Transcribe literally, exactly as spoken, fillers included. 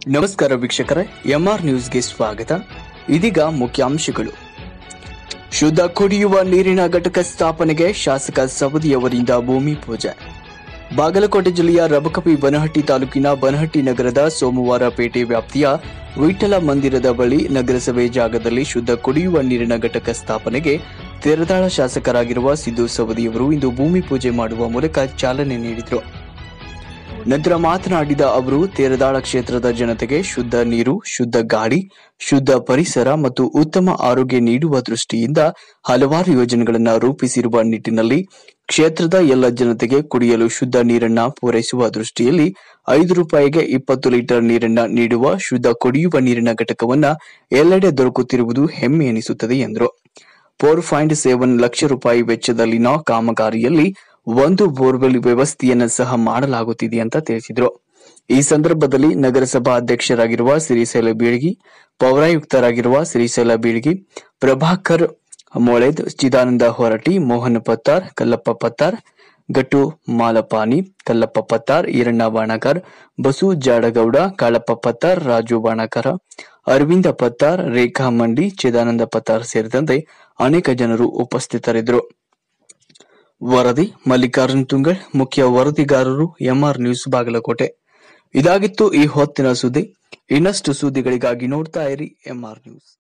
ನಮಸ್ಕಾರ ವೀಕ್ಷಕರೇ, ಎಂಆರ್ ನ್ಯೂಸ್ಗೆ ಸ್ವಾಗತ. ಇದೀಗ ಮುಖ್ಯಾಂಶಗಳು. ಶುದ್ಧ ಕುಡಿಯುವ ನೀರಿನ ಘಟಕ ಸ್ಥಾಪನೆಗೆ ಶಾಸಕ ಸವದಿಯವರಿಂದ ಭೂಮಿ ಪೂಜೆ. ಬಾಗಲಕೋಟೆ ಜಿಲ್ಲೆಯ ರಬಕವಿ ಬನಹಟ್ಟಿ ತಾಲೂಕಿನ ಬನಹಟ್ಟಿ ನಗರದ ಸೋಮವಾರ ಪೇಟೆ ವ್ಯಾಪ್ತಿಯ ವಿಠ್ಠಲ ಮಂದಿರದ ಬಳಿ ನಗರಸಭೆ ಜಾಗದಲ್ಲಿ ಶುದ್ಧ ಕುಡಿಯುವ ನೀರಿನ ಘಟಕ ಸ್ಥಾಪನೆಗೆ ತೆರದಾಳ ಶಾಸಕರಾಗಿರುವ ಸಿದ್ದು ಸವದಿಯವರು ಇಂದು ಭೂಮಿ ಪೂಜೆ ಮಾಡುವ ಮೂಲಕ ಚಾಲನೆ ನೀಡಿದರು. ನಂತರ ಮಾತನಾಡಿದ ಅವರು, ತೇರದಾಳ ಕ್ಷೇತ್ರದ ಜನತೆಗೆ ಶುದ್ಧ ನೀರು, ಶುದ್ಧ ಗಾಳಿ, ಶುದ್ಧ ಪರಿಸರ ಮತ್ತು ಉತ್ತಮ ಆರೋಗ್ಯ ನೀಡುವ ದೃಷ್ಟಿಯಿಂದ ಹಲವಾರು ಯೋಜನೆಗಳನ್ನು ರೂಪಿಸಿರುವ ನಿಟ್ಟಿನಲ್ಲಿ ಕ್ಷೇತ್ರದ ಎಲ್ಲ ಜನತೆಗೆ ಕುಡಿಯಲು ಶುದ್ಧ ನೀರನ್ನ ಪೂರೈಸುವ ದೃಷ್ಟಿಯಲ್ಲಿ ಐದು ರೂಪಾಯಿಗೆ ಇಪ್ಪತ್ತು ಲೀಟರ್ ನೀರನ್ನ ನೀಡುವ ಶುದ್ಧ ಕುಡಿಯುವ ನೀರಿನ ಘಟಕವನ್ನ ಎಲ್ಲೆಡೆ ದೊರಕುತ್ತಿರುವುದು ಹೆಮ್ಮೆ ಎನಿಸುತ್ತದೆ ಎಂದರು. ಫೋರ್ ಪಾಯಿಂಟ್ ಸೆವೆನ್ ಲಕ್ಷ ರೂಪಾಯಿ ವೆಚ್ಚದಲ್ಲಿನ ಕಾಮಗಾರಿಯಲ್ಲಿ ಒಂದು ಬೋರ್ವೆಲ್ ವ್ಯವಸ್ಥೆಯನ್ನು ಸಹ ಮಾಡಲಾಗುತ್ತಿದೆ ಅಂತ ತಿಳಿಸಿದರು. ಈ ಸಂದರ್ಭದಲ್ಲಿ ನಗರಸಭಾ ಅಧ್ಯಕ್ಷರಾಗಿರುವ ಶ್ರೀಶೈಲ ಬೀಳಗಿ, ಪೌರಾಯುಕ್ತರಾಗಿರುವ ಶ್ರೀಶೈಲ ಬೀಳಗಿ, ಪ್ರಭಾಕರ್ ಮೊಳೆದ್, ಚಿದಾನಂದ ಹೊರಟಿ, ಮೋಹನ್ ಪತ್ತಾರ್, ಕಲ್ಲಪ್ಪ ಪತ್ತಾರ್, ಗಟ್ಟು ಮಾಲಪಾನಿ, ಕಲ್ಲಪ್ಪ ಪತ್ತಾರ್, ಈರಣ್ಣ ಬಾಣಕರ್, ಬಸು ಜಾಡಗೌಡ, ಕಾಳಪ್ಪ ಪತ್ತಾರ್, ರಾಜು ಬಾಣಕರ, ಅರವಿಂದ ಪತ್ತಾರ್, ರೇಖಾ ಮಂಡಿ, ಚಿದಾನಂದ ಪತ್ತಾರ್ ಸೇರಿದಂತೆ ಅನೇಕ ಜನರು ಉಪಸ್ಥಿತರಿದ್ದರು. ವರದಿ ಮಲ್ಲಿಕಾರ್ಜುನ್ ತುಂಗಳ್, ಮುಖ್ಯ ವರದಿಗಾರರು, ಎಂಆರ್ ನ್ಯೂಸ್ ಬಾಗಲಕೋಟೆ. ಇದಾಗಿತ್ತು ಈ ಹೊತ್ತಿನ ಸುದ್ದಿ. ಇನ್ನಷ್ಟು ಸುದ್ದಿಗಳಿಗಾಗಿ ನೋಡ್ತಾ ಇರಿ ಎಂಆರ್ ನ್ಯೂಸ್.